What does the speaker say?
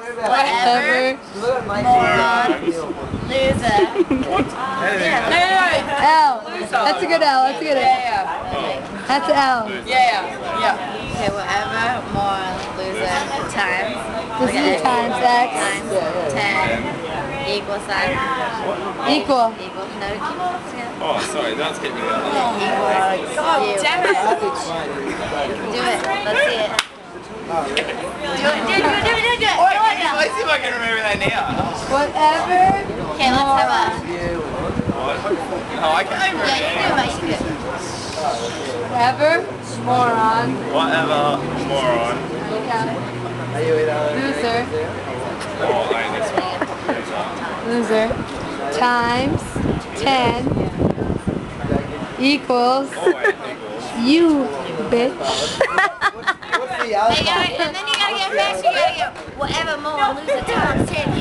Whatever. Moron. Loser. L. That's a good L. That's a good L. That's an L. Okay, whatever. Moron. Loser. Times. This is times X. Times 10 equal sign. Equal. Equal. No, keep it together. Oh, sorry, that's getting me out. Equals you. Damn it! Do it. Let's see it. Do it. Let's see if I can remember that now. Whatever. Okay, let's have a... No, I can't remember. Yeah, you can do it. You can do it. Whatever. Moron. Whatever, moron. Loser. Oh, like this one. Loser. Times 10 equals Oh, wait, equals. you, bitch. And then you gotta get faster. You gotta get whatever more. Loser times 10